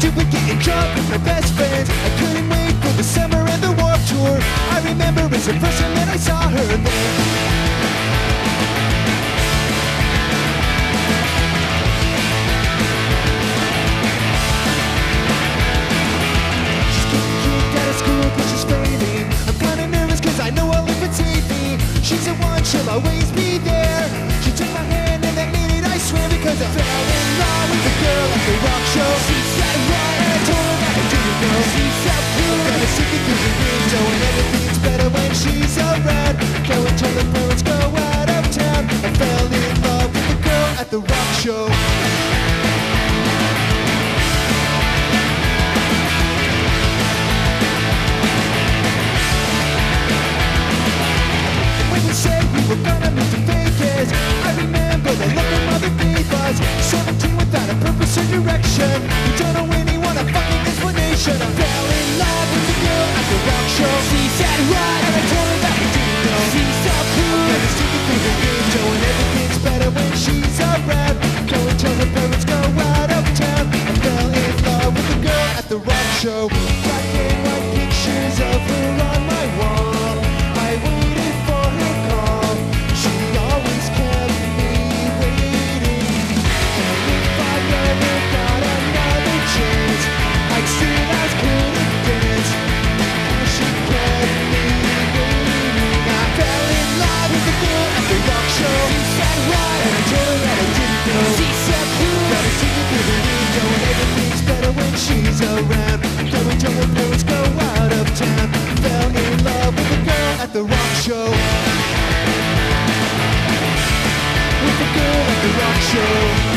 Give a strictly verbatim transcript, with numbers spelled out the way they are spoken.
stupid getting drunk with my best friends. I couldn't wait for the summer and the Warped Tour. I remember it's the first time that I saw her there. She's the one, she'll always be there. She took my hand and that minute I swear, because I fell in love with the girl at the rock show. She said right and I told her that I didn't know. She's so cool, gotta see it through the window, and everything's better when she's around. Can't wait till the parents go out of town. I fell in love with the girl at the rock show. We're gonna meet to Vegas. I remember the look on Mother gave us. Seventeen without a purpose or direction. We don't know anyone, a fucking explanation. I fell in love with the girl at the rock show. She said right, and I told her that I didn't know. She's so cool, gotta see it through the window, and everything's better when she's around. Go until her parents go out of town. I fell in love with the girl at the rock show. Black and white pictures of her on my wall. I waited for her call. She always kept me waiting. And if I ever got another chance, I'd still ask her to dance. And she kept me waiting. I fell in love with the girl at the rock show. She said right, and I told her that I didn't know. She said cool, gotta see it through the window, and everything's better when she's around. Go until her parents go out of town. Fell in love with the girl at the rock show. With the girl at the rock show.